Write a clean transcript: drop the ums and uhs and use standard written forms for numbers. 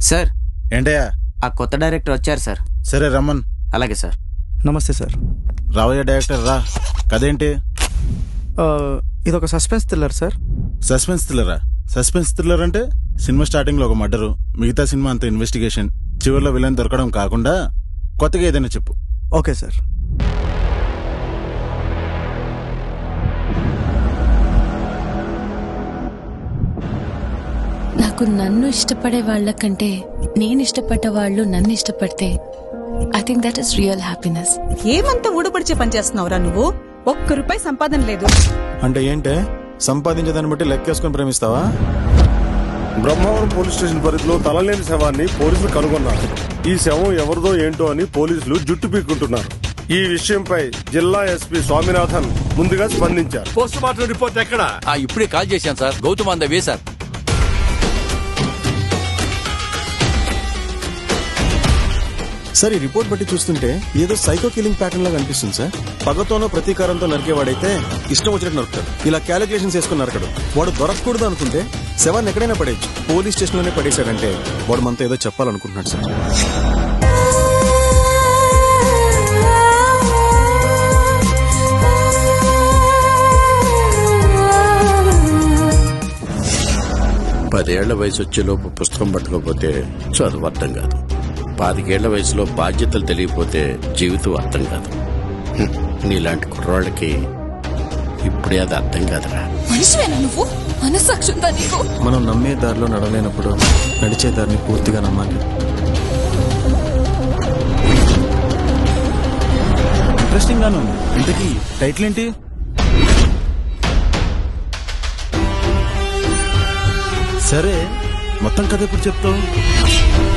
Sir ఏంటయ్యా? ఆ కొత్త డైరెక్టర్ వచ్చారు సార్. సరే రమ్మన్. అలాగే సార్. నమస్తే సార్. రావయ్య డైరెక్టర్ రా. కదేంటి? ఇదొక సస్పెన్స్ థ్రిల్లర్ సార్. సస్పెన్స్ థ్రిల్లరా? సస్పెన్స్ థ్రిల్లర్ అంటే సినిమా స్టార్టింగ్ లో ఒక మర్డరు, మిగతా సినిమా అంతా ఇన్వెస్టిగేషన్, చివరిలో విలన్ దొరకడం కాకుండా కొత్తగా ఏదైనా చెప్పు. Okay sir. నాకు నన్ను ఇష్టపడే వాళ్ళకంటే నేను ఇష్టపడ్డ వాళ్ళు నన్ను ఇష్టపడితే I think that is real happiness. ఏమంతా ఊడపడిచే పని చేస్తున్నావురా నువ్వు? ₹1 సంపాదన లేదు అంటే ఏంటే? సంపాదించేదాన్ని బట్టి లెక్కేసుకుని ప్రేమిస్తావా? బ్రహ్మవరం పోలీస్ స్టేషన్ పరిధిలో తలలేని శవాన్ని పోలీసులు కనుగొన్నారు. ఈ శవం ఎవరిదో ఏంటో అని పోలీసులు జుట్టు పీక్కుంటున్నారు. ఈ విషయంపై జిల్లా ఎస్పీ స్వామినాథన్ ముందుగా స్పందించారు. పోస్ట్ మార్టం రిపోర్ట్ ఎక్కడ? ఇప్పుడే కాల్ చేశాను sir. Gautam on the way sir. Sir, ఈ రిపోర్ట్ బట్టి చూస్తుంటే ఏదో సైకో కిల్లింగ్ ప్యాటర్న్ లాగా అనిపిస్తుంది సార్. పగతోనో ప్రతీకారంతో నరికేవాడైతే ఇష్టం వచ్చినట్టు నరుకుతాడు. ఇలా క్యాలిక్యులేషన్స్ వేసుకుని నరకడు. వాడు దొరకకూడదు అనుకుంటే శవాన్ని ఎక్కడైనా పడేయచ్చు. పోలీస్ స్టేషన్ లోనే పడేశాడంటే వాడు మనతో ఏదో చెప్పాలనుకుంటున్నాడు సార్. పదేళ్ల వయసు వచ్చేలోపు పుస్తకం పట్టుకోకపోతే చదువు అర్థం కాదు. 25 వయసులో బాధ్యతలు తెలియకపోతే జీవితం అర్థం కాదు. నీలాంటి కుర్రాళ్ళకి ఇప్పుడే అది అర్థం కాదురా. మనిషివేనా నువ్వు? మనస్సాక్షి ఉందా నీకు? మనం నమ్మే దారిలో నడవలేనప్పుడు నడిచే దారిని పూర్తిగా నమ్మాలి. ఇంట్రెస్టింగ్ గాను. ఇంతకీ టైటిల్ ఏంటి? సరే, మొత్తం కథ ఎప్పుడు చెప్తావు?